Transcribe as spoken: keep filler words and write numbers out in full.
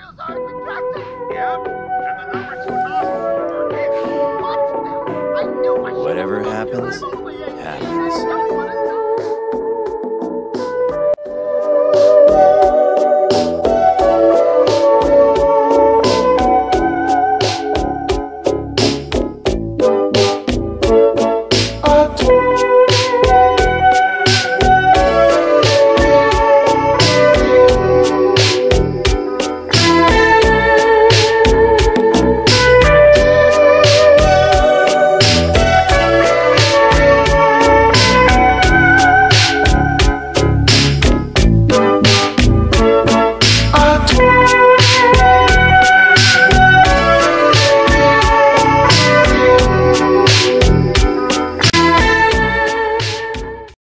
wheels are retracted. Yeah, and the number two nostrils are rotated. What? I knew I should. Whatever happens, happens.